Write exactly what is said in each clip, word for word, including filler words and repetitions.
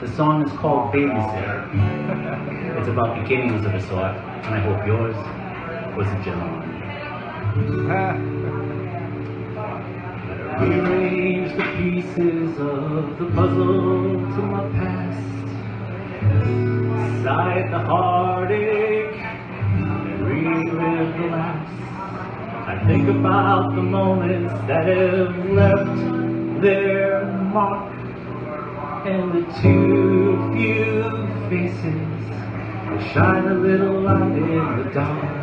The song is called Babysitter. It's about beginnings of a sort, and I hope yours was a gentle one. Rearrange the pieces of the puzzle to my past, sigh the heartache, and relive the laughs. I think about the moments that have left their mark, and the too few faces that shine a little light in the dark.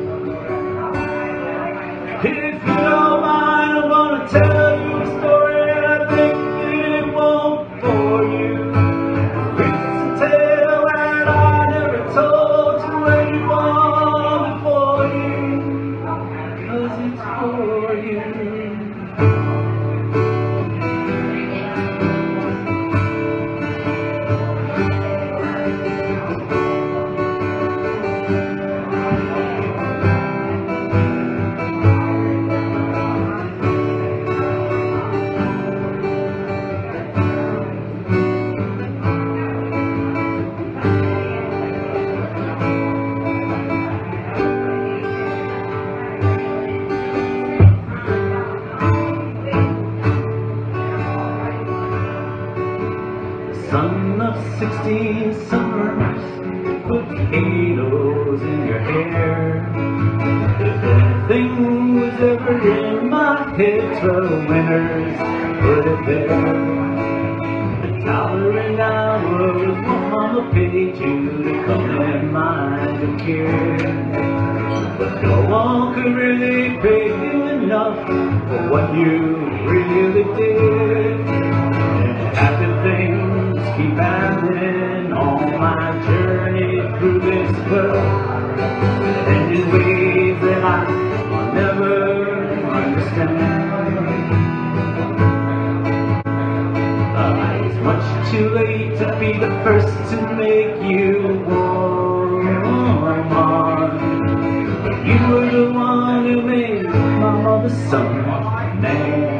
If you don't mind, I'm gonna tell you a story, and I think that it won't bore you. It's a tale that I never told to anyone before you, 'cause it's for you. Son of sixteen summers, put halos in your hair. If anything was ever in my head, twelve winners, put it there. The towering hours my mama paid you to come and mind and care. But no one could really pay you enough for what you really did. And happy things keep happening on my journey through this world, and in ways that I will never understand. Uh, it's much too late to be the first to make you warm, but you were the one who made my mother's son man.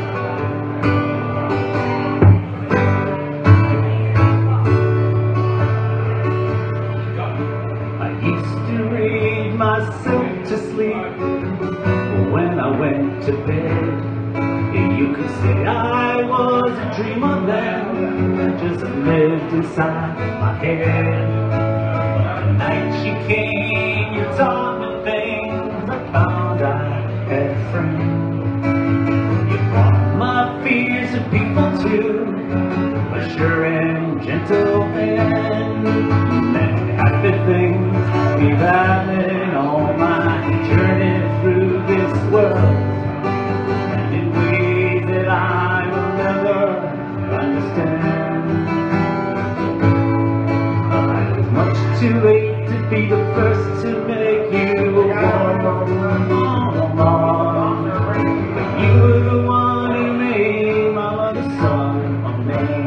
Myself to sleep when I went to bed. You could say I was a dreamer then, I just lived inside my head. The night she came, you taught me things I found I had a friend. You brought my fears of people too, a sure and gentle man. And happy things keep happening on my journey through this world, and in ways that I will never understand. I was much too late to be the first to make you a woman, but you were the one who made my mother's son a man.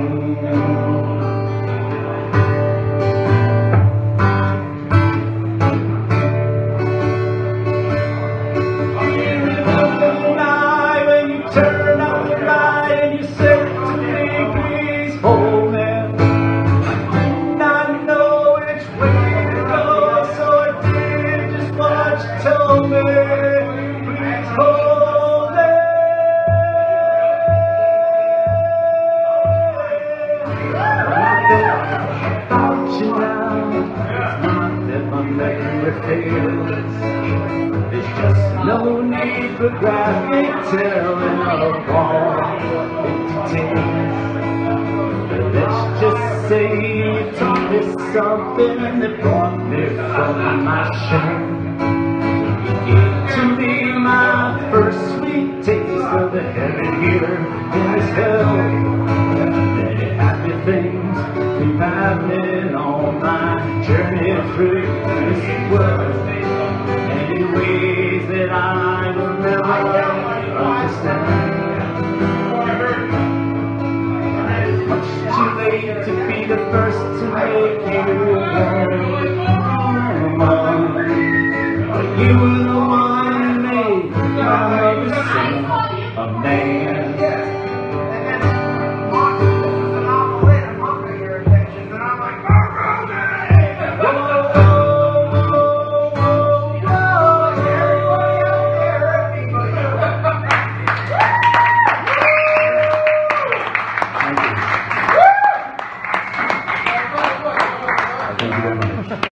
There's just no need for graphic telling of all it takes. But let's just say you taught me something that brought me from my shame. You gave to me my first sweet taste of the heaven here in this hell. Many happy things keep happening on my journey through this world, and in ways that I will never understand. It's much too late to be the first to make you a woman, but you